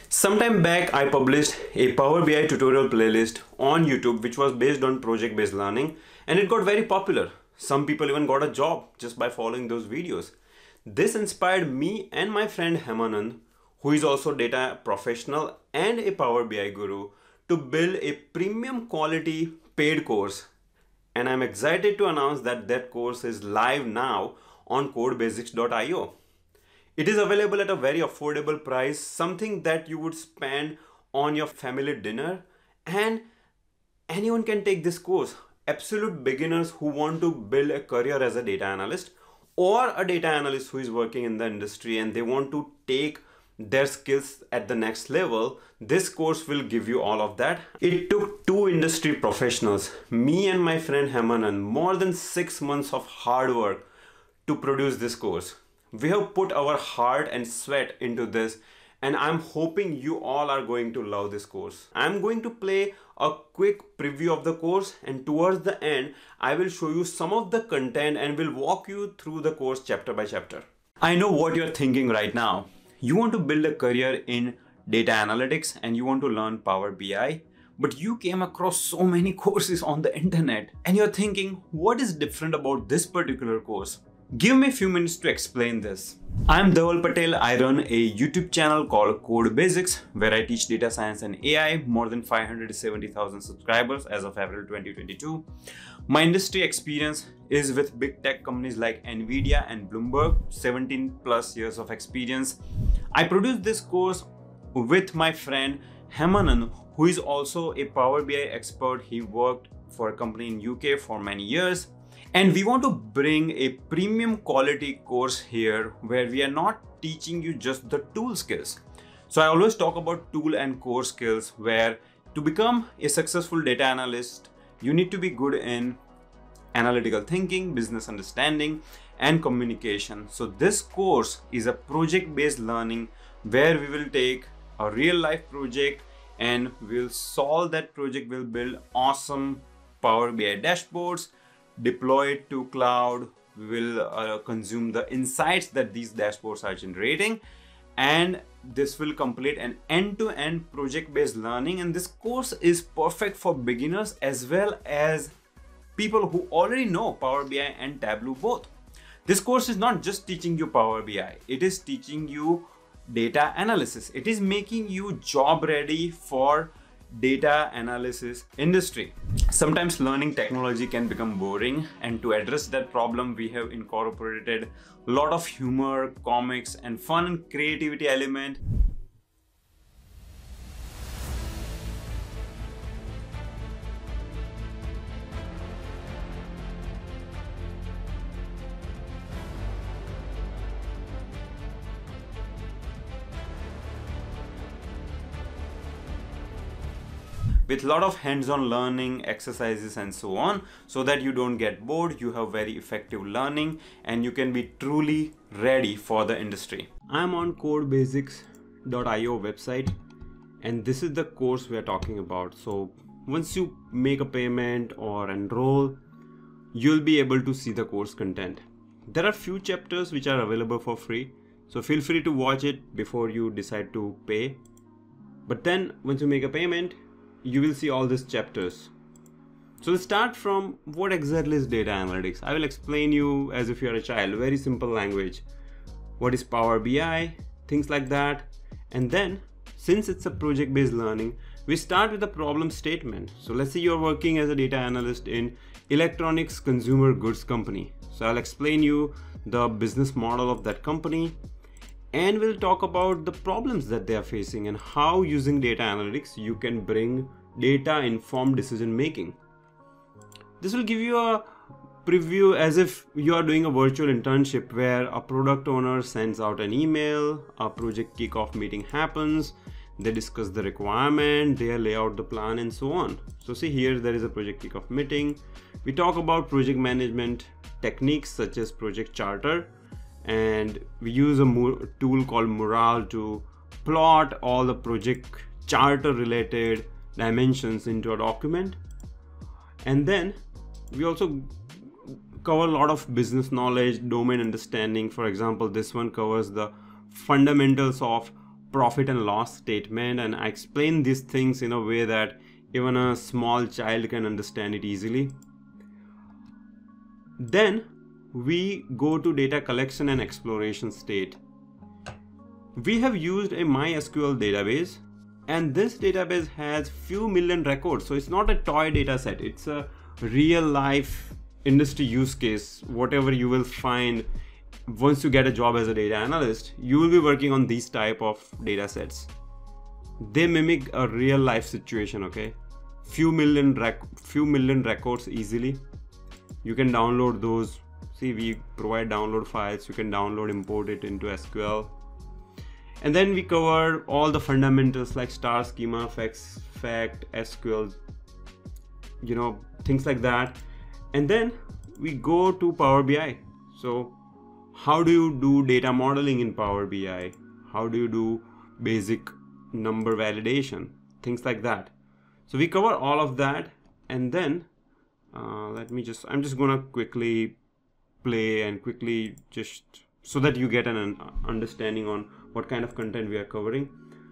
Sometime back, I published a Power BI tutorial playlist on YouTube which was based on project-based learning, and it got very popular. Some people even got a job just by following those videos. This inspired me and my friend Hemanand, who is also a data professional and a Power BI guru, to build a premium quality paid course. And I'm excited to announce that that course is live now on codebasics.io. It is available at a very affordable price, something that you would spend on your family dinner, and anyone can take this course. Absolute beginners who want to build a career as a data analyst, or a data analyst who is working in the industry and they want to take their skills at the next level, this course will give you all of that. It took two industry professionals, me and my friend Hemanand, more than 6 months of hard work to produce this course. We have put our heart and sweat into this, and I'm hoping you all are going to love this course. I'm going to play a quick preview of the course, and towards the end, I will show you some of the content and will walk you through the course chapter by chapter. I know what you're thinking right now. You want to build a career in data analytics and you want to learn Power BI, but you came across so many courses on the internet and you're thinking, what is different about this particular course? Give me a few minutes to explain this. I'm Dhaval Patel. I run a YouTube channel called Code Basics, where I teach data science and AI, more than 570,000 subscribers as of April 2022. My industry experience is with big tech companies like Nvidia and Bloomberg, 17 plus years of experience. I produced this course with my friend Hemanand, who is also a Power BI expert. He worked for a company in UK for many years. And we want to bring a premium quality course here where we are not teaching you just the tool skills. So I always talk about tool and core skills, where to become a successful data analyst, you need to be good in analytical thinking, business understanding, and communication. So this course is a project-based learning where we will take a real life project and we'll solve that project. We'll build awesome Power BI dashboards, deploy it to cloud. We will consume the insights that these dashboards are generating, and this will complete an end-to-end project-based learning. And this course is perfect for beginners as well as people who already know Power BI and Tableau both. This course is not just teaching you Power BI, it is teaching you data analysis. It is making you job ready for data analysis industry. Sometimes learning technology can become boring, and to address that problem, we have incorporated a lot of humor, comics, and fun and creativity element. With a lot of hands-on learning, exercises, and so on, so that you don't get bored, you have very effective learning, and you can be truly ready for the industry. I'm on codebasics.io website, and this is the course we are talking about. So once you make a payment or enroll, you'll be able to see the course content. There are few chapters which are available for free, so feel free to watch it before you decide to pay. But then once you make a payment, you will see all these chapters. So let's start from what exactly is data analytics. I will explain you as if you are a child, very simple language. What is Power BI, things like that. And then, since it's a project-based learning, we start with a problem statement. So let's say you're working as a data analyst in electronics consumer goods company. So I'll explain you the business model of that company, and we'll talk about the problems that they are facing and how using data analytics you can bring data informed decision making. This will give you a preview as if you are doing a virtual internship where a product owner sends out an email, a project kickoff meeting happens, they discuss the requirement, they lay out the plan, and so on. So see here, there is a project kickoff meeting. We talk about project management techniques such as project charter, and we use a tool called Mural to plot all the project charter related dimensions into a document. And then we also cover a lot of business knowledge, domain understanding. For example, this one covers the fundamentals of profit and loss statement, and I explain these things in a way that even a small child can understand it easily. Then we go to data collection and exploration state. We have used a MySQL database, and this database has few million records. So it's not a toy data set, it's a real life industry use case. Whatever you will find once you get a job as a data analyst, you will be working on these type of data sets. They mimic a real life situation, okay? Few million records easily. You can download those. See, we provide download files. You can download, import it into SQL. And then we cover all the fundamentals like star schema, fact, SQL, things like that. And then we go to Power BI. So how do you do data modeling in Power BI? How do you do basic number validation? Things like that. So we cover all of that. And then I'm just gonna quickly play and quickly just so that you get an understanding on what kind of content we are covering.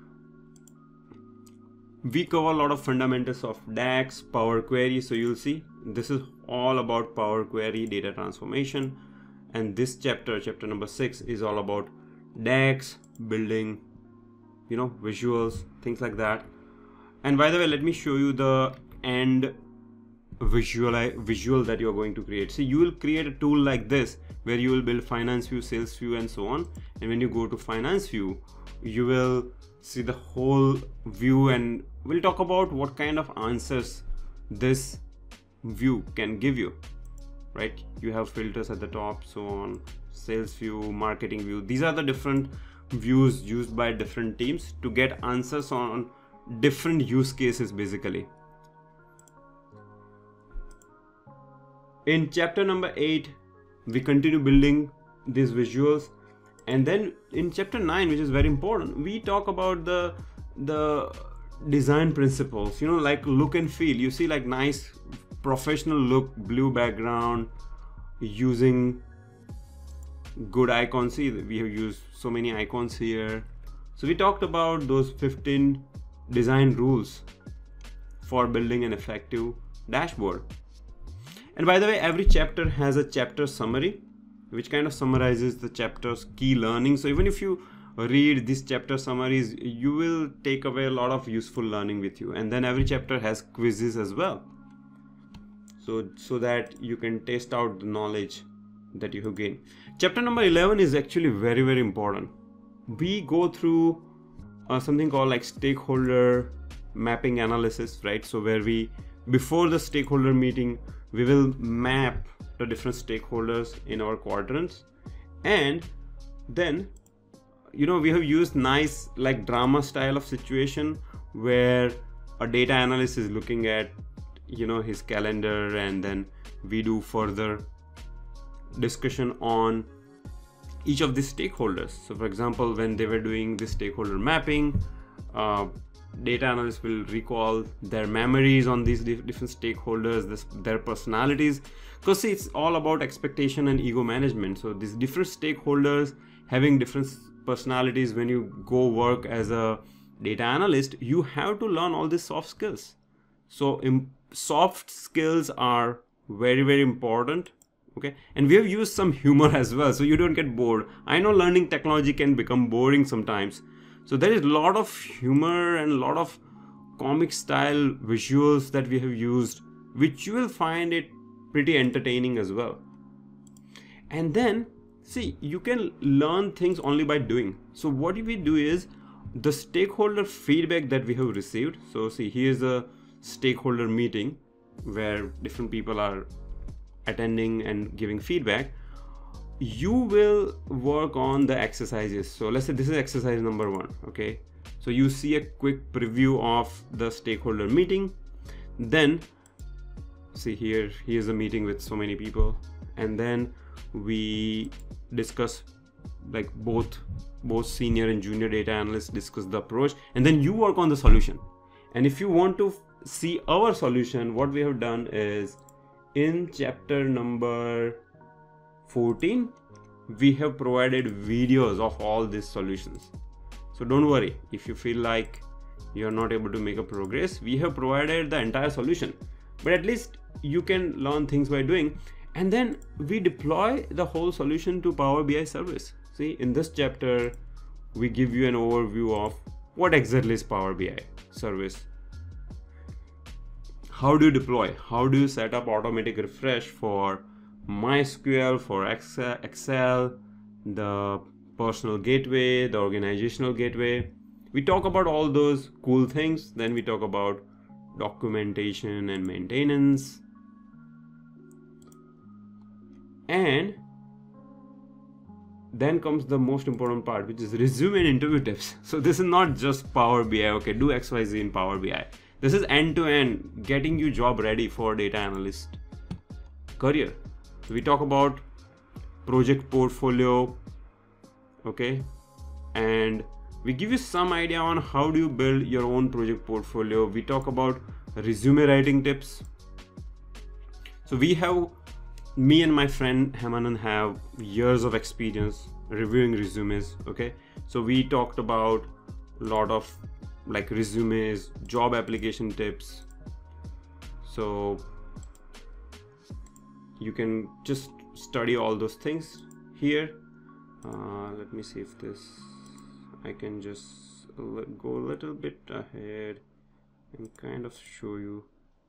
We cover a lot of fundamentals of DAX, Power Query. So you'll see this is all about Power Query data transformation. And this chapter number 6, is all about DAX, building, visuals, things like that. And by the way, let me show you the end visual that you're going to create. See, you will create a tool like this where you will build finance view, sales view, and so on. And when you go to finance view, you will see the whole view, and we'll talk about what kind of answers this view can give you, right? You have filters at the top, so on, sales view, marketing view. These are the different views used by different teams to get answers on different use cases basically. In chapter number 8, we continue building these visuals. And then in chapter 9, which is very important, we talk about the design principles, like look and feel. You see like nice professional look, blue background, using good icons. See, we have used so many icons here. So we talked about those 15 design rules for building an effective dashboard. And by the way, every chapter has a chapter summary, which kind of summarizes the chapter's key learning. So even if you read these chapter summaries, you will take away a lot of useful learning with you. And then every chapter has quizzes as well, so that you can test out the knowledge that you have gained. Chapter number 11 is actually very, very important. We go through something called like stakeholder mapping analysis, right? So where before the stakeholder meeting, we will map the different stakeholders in our quadrants. And then, we have used nice like drama style of situation where a data analyst is looking at, his calendar, and then we do further discussion on each of these stakeholders. So for example, when they were doing this stakeholder mapping, data analysts will recall their memories on these different stakeholders, their personalities, because see, it's all about expectation and ego management. So these different stakeholders having different personalities, when you go work as a data analyst, you have to learn all these soft skills. So soft skills are very, very important. Okay, and we have used some humor as well, so you don't get bored. I know learning technology can become boring sometimes. So there is a lot of humor and a lot of comic style visuals that we have used, which you will find it pretty entertaining as well. And then, see, you can learn things only by doing. So what we do is the stakeholder feedback that we have received. So see, here's a stakeholder meeting where different people are attending and giving feedback. You will work on the exercises. So let's say this is exercise number 1. Okay, so you see a quick preview of the stakeholder meeting. Then see, here's a meeting with so many people, and then we discuss, like both senior and junior data analysts discuss the approach, and then you work on the solution. And if you want to see our solution, what we have done is in chapter number 14, we have provided videos of all these solutions. So don't worry if you feel like you're not able to make a progress. We have provided the entire solution, but at least you can learn things by doing. And then we deploy the whole solution to Power BI service. See, in this chapter, we give you an overview of what exactly is Power BI service. How do you deploy? How do you set up automatic refresh for MySQL, for Excel, the personal gateway, the organizational gateway. We talk about all those cool things. Then we talk about documentation and maintenance. And then comes the most important part, which is resume and interview tips. So this is not just Power BI, okay, do XYZ in Power BI. This is end-to-end getting you job ready for data analyst career. We talk about project portfolio, okay, and we give you some idea on how do you build your own project portfolio. We talk about resume writing tips. So me and my friend Hemanand have years of experience reviewing resumes, okay. So we talked about a lot of like resumes, job application tips. So you can just study all those things here. Let me see if I can just go a little bit ahead and kind of show you.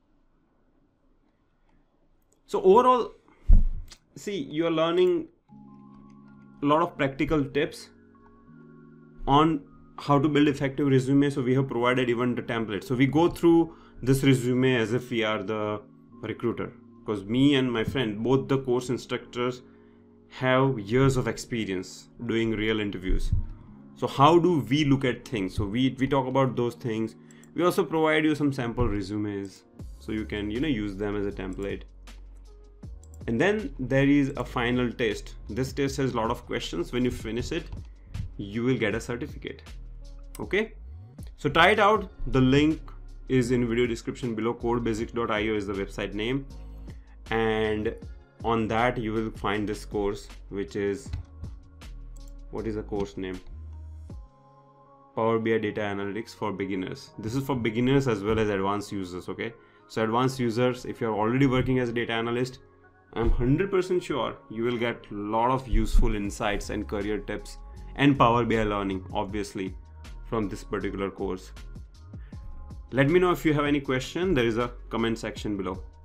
So overall, see, you're learning a lot of practical tips on how to build effective resume. So we have provided even the template. So we go through this resume as if we are the recruiter, because me and my friend, both the course instructors, have years of experience doing real interviews. So how do we look at things? So we talk about those things. We also provide you some sample resumes so you can use them as a template. And then there is a final test. This test has a lot of questions. When you finish it, you will get a certificate. Okay, so try it out. The link is in video description below. Codebasics.io is the website name, and on that you will find this course, which is, what is the course name? Power BI Data Analytics for Beginners. This is for beginners as well as advanced users, okay? So advanced users, if you're already working as a data analyst, I'm 100% sure you will get a lot of useful insights and career tips and Power BI learning, obviously, from this particular course. Let me know if you have any question. There is a comment section below.